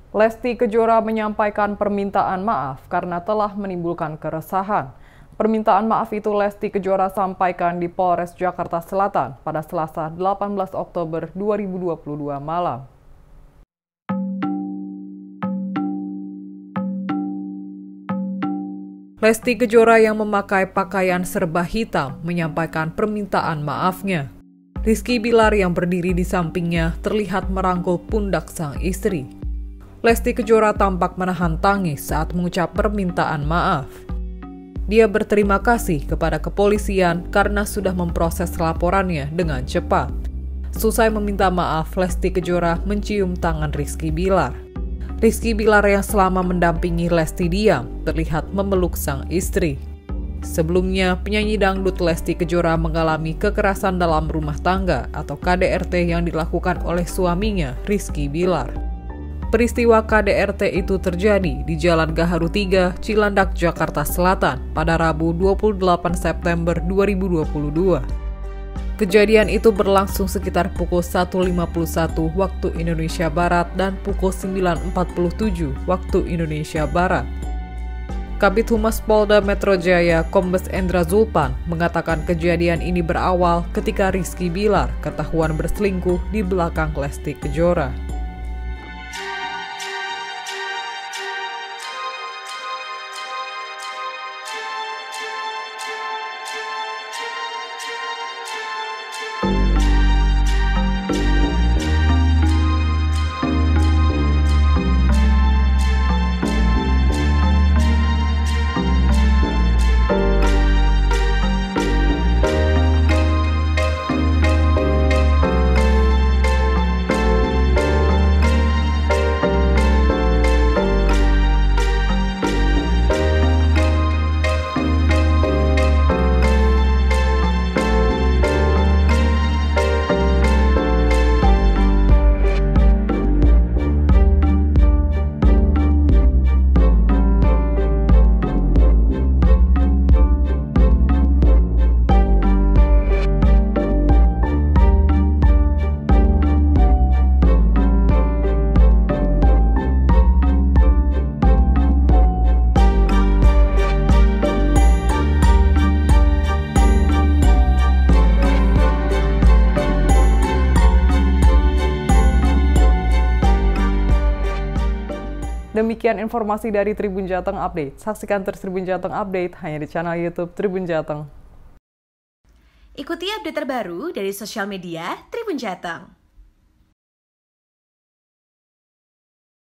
Lesti Kejora menyampaikan permintaan maaf karena telah menimbulkan keresahan. Permintaan maaf itu Lesti Kejora sampaikan di Polres Jakarta Selatan pada Selasa 18 Oktober 2022 malam. Lesti Kejora yang memakai pakaian serba hitam menyampaikan permintaan maafnya. Rizky Bilar yang berdiri di sampingnya terlihat merangkul pundak sang istri. Lesti Kejora tampak menahan tangis saat mengucap permintaan maaf. Dia berterima kasih kepada kepolisian karena sudah memproses laporannya dengan cepat. Selesai meminta maaf, Lesti Kejora mencium tangan Rizky Bilar. Rizky Bilar yang selama mendampingi Lesti diam terlihat memeluk sang istri. Sebelumnya, penyanyi dangdut Lesti Kejora mengalami kekerasan dalam rumah tangga atau KDRT yang dilakukan oleh suaminya, Rizky Bilar. Peristiwa KDRT itu terjadi di Jalan Gaharu 3, Cilandak, Jakarta Selatan pada Rabu 28 September 2022. Kejadian itu berlangsung sekitar pukul 1.51 waktu Indonesia Barat dan pukul 9.47 waktu Indonesia Barat. Kabid Humas Polda Metro Jaya, Kombes Endra Zulpan, mengatakan kejadian ini berawal ketika Rizky Bilar ketahuan berselingkuh di belakang Lesti Kejora. Demikian informasi dari Tribun Jateng Update. Saksikan terus Tribun Jateng Update hanya di channel YouTube Tribun Jateng. Ikuti update terbaru dari sosial media Tribun Jateng.